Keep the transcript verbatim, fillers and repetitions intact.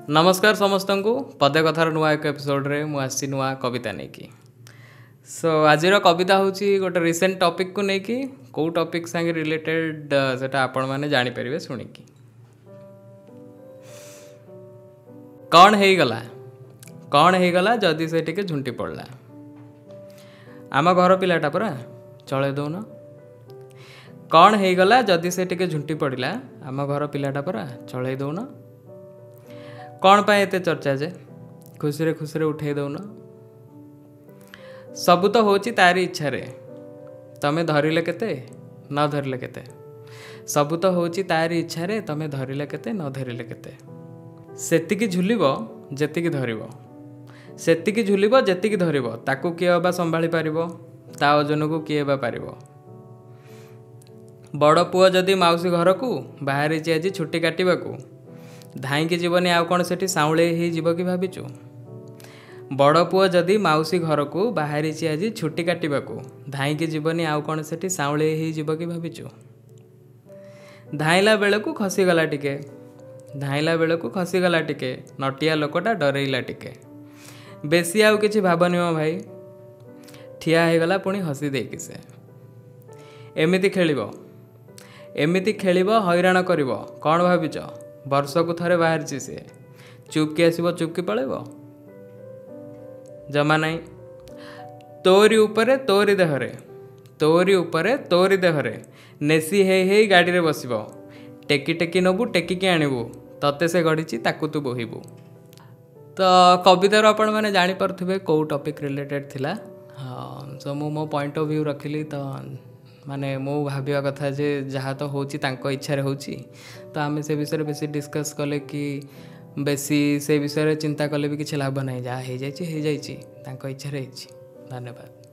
नमस्कार समस्त को पदे कथार नुआ एक एपिसोड रे मु आसी नुआ कविता नहीं कि सो आज कविता हूँ गोटे रिसेंट टॉपिक को लेकिन कौ टॉपिक संगे रिलेटेड सेटा आपण माने जानी परिबे सुनिकी कौन है गला कौन है गला जदि से टिके झुंटी पड़ला आम घर पिलाटा परा चले दौन कौन है गला जदि से टिके झुंटी पड़ला आम घर पिलाटा परा चले दौन कौन पाए एते चर्चा जे खुशी रे खुशी रे उठे दौन सबु तो होची तारी इच्छा रे तमे धरिले केते न धरिले केते सबु तो होची तारी इच्छा रे तमे धरिले केते न धरिले केते सेतिकी झुलिबो जेतिकी धरिबो सेतिकी झुलिबो जेतिकी धरिबो ताकू किए बा संभाली पारिबो ता ओजन को किए बा पारिबो बड़ पुओ जदि माउसी घर को बाहरी ची आज छुट्टी काटिबा को धाईकी जीवनी आउ कौन से साउले ही जीव कि भाविचु बड़ पुओ जदि माउसी घर को बाहरी ची आज छुट्टी काटिबा को धाईकी जीवनी आउ कौन से साउले ही जीव कि भाविचु धाइला बेले को खसीगला टिके धाइला बेले को खसीगला टिके नटिया लोकटा डरैला टिके बेसी आउ किछि भाबनी मो भाई ठिया हो गला पुणी हसी देकी से एमिति खेलिबो एमिति खेलिबो हैरान करिबो कौन भाविच वर्ष को थरे बाहर सी चुपकी आसब चुपकी पलैब जमा नहीं तोरी उपरे तोरी देहरे तोरी उपरे तोरी देहरे नेसी हे हे गाड़ी रे बसिबो टेकी टेकी नबू टेकिकी आणबू तते से गढ़ी ताकू तू बोहिबू तो कवितार आपण मैंने जानीपे कौ टॉपिक रिलेटेड थिला हाँ सो मु मो पॉइंट ऑफ व्यू रखिली तो माने मो भाविया कथा जे जहाँ तो होची तांको इच्छा रे होची तो आम से विषय बेसी डिस्कस कले कि बेसी से विषय चिंता कले भी किसी लाभ ना जहाँ हो जाए हो जाए इच्छा रे धन्यवाद।